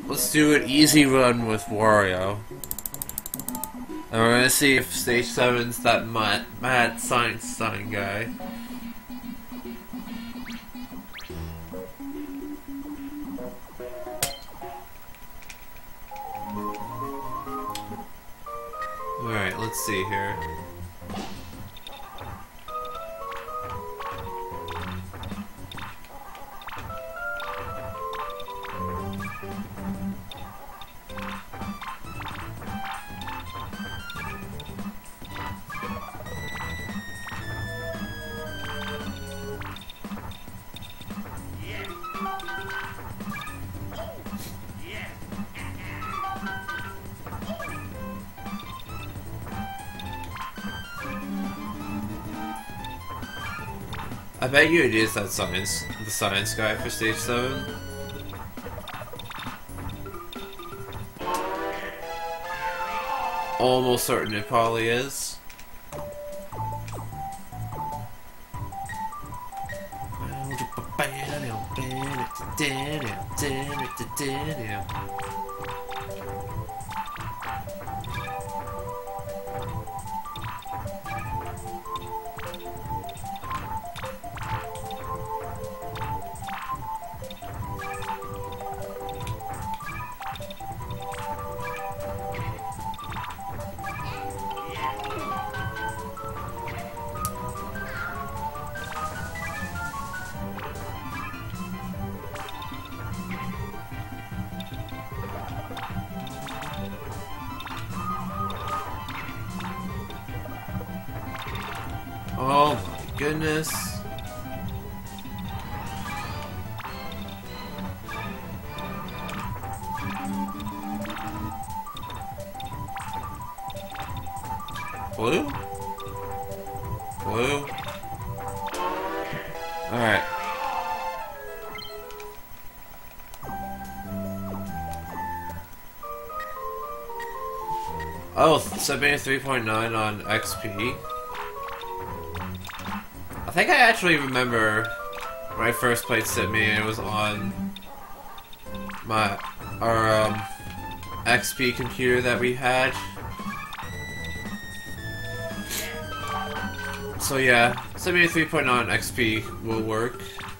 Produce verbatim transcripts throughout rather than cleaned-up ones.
let's do an easy run with Wario. And we're gonna see if stage seven's that mad, mad science sign guy. Alright, let's see here. I bet you it is that science, the science guy for stage seven. Almost certain it probably is. Oh my goodness. Blue? Blue? Alright. Oh, seventy-three point nine on X P. I think I actually remember when I first played Sitme, it was on my our um, X P computer that we had. So yeah, seventy-three point nine X P will work.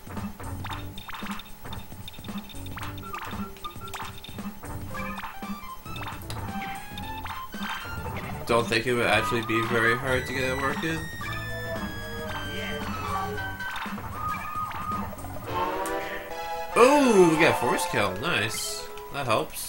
Don't think it would actually be very hard to get it working. Oh, we got a force kill. Nice. That helps.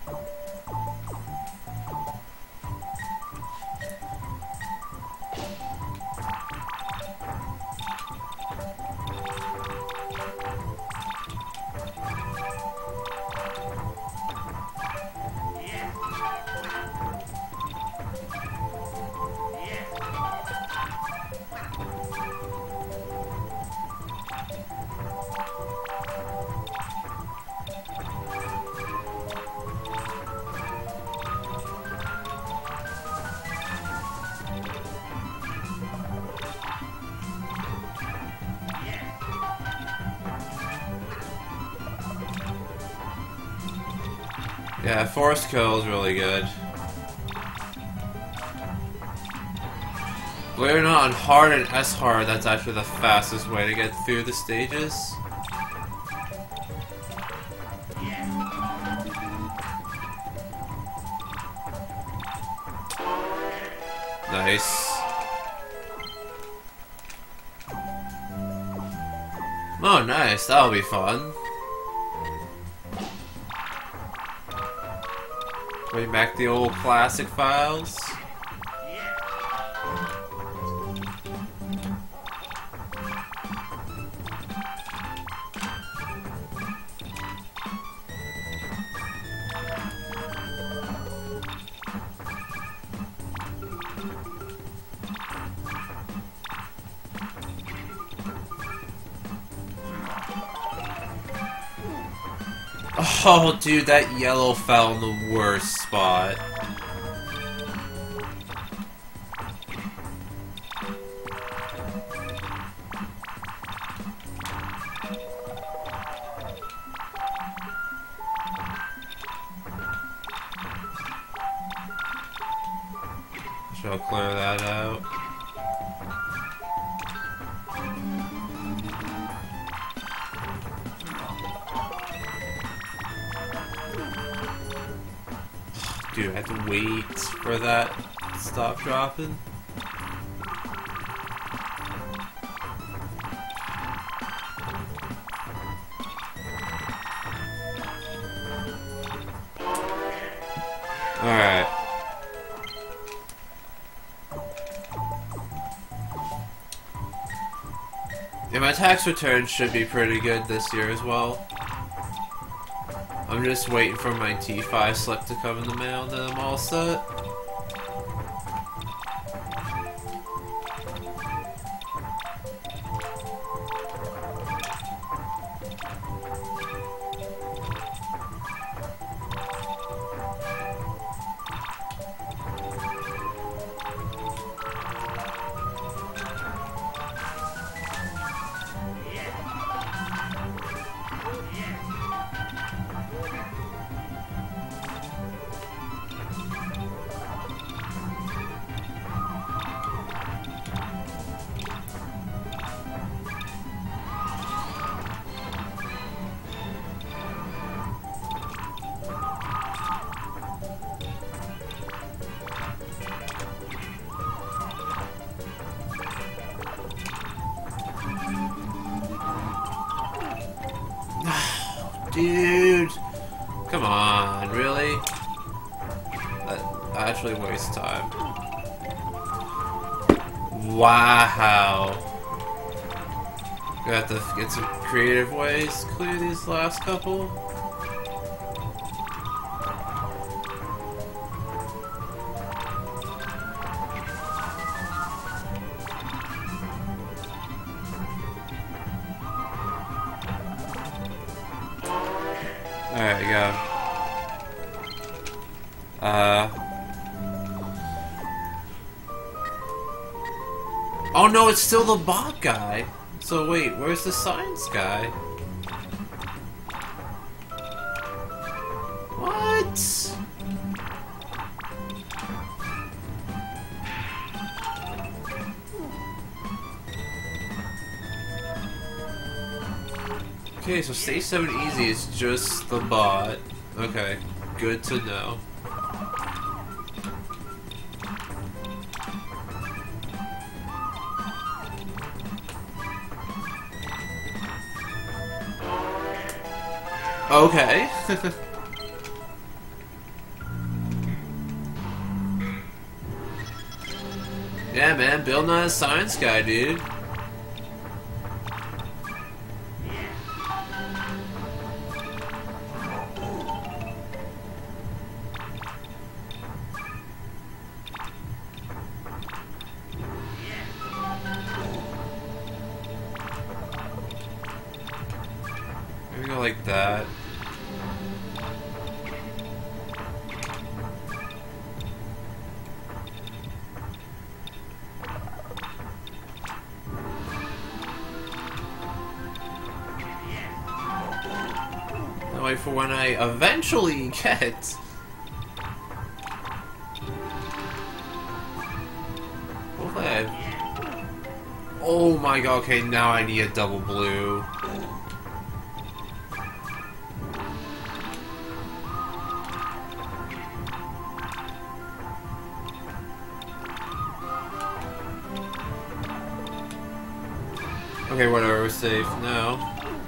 Yeah, force kill is really good. Believe it or not, on hard and S hard, that's actually the fastest way to get through the stages. Nice. Oh, nice. That'll be fun. Bring back the old classic files. Oh, dude, that yellow fell in the worst spot. So I'll clear that out. Dude, I have to wait for that to stop dropping. Alright. Yeah, my tax return should be pretty good this year as well. I'm just waiting for my T five slip to come in the mail and then I'm all set. Dude, come on, really? That actually wastes time. Wow. Gonna have to get some creative ways to clear these last couple. Alright, go. Uh. Oh no, it's still the bot guy. So wait, where's the science guy? What? Okay, so stage seven easy is just the bot. Okay, good to know. Okay. Yeah, man, Bill not a science guy, dude. Maybe go like that. That way for when I eventually get... Hopefully I have... Oh my god, okay, now I need a double blue. Okay, whatever, we're safe now.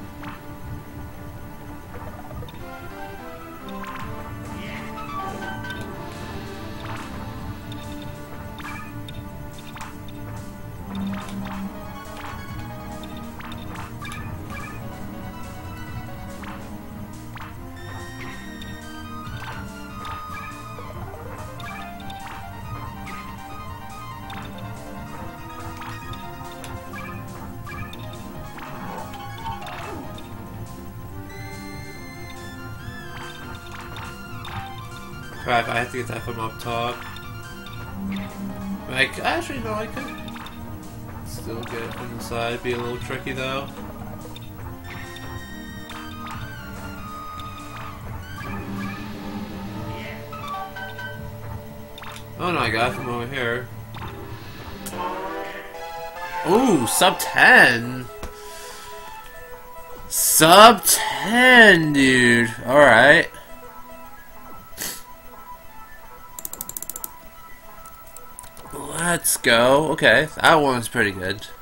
Crap, I have to get that from up top. Like, actually, no, I could still get it from the side. Be a little tricky, though. Oh no, I got it from over here. Ooh, sub ten. Sub ten, dude. Alright. Let's go. Okay, that one's pretty good.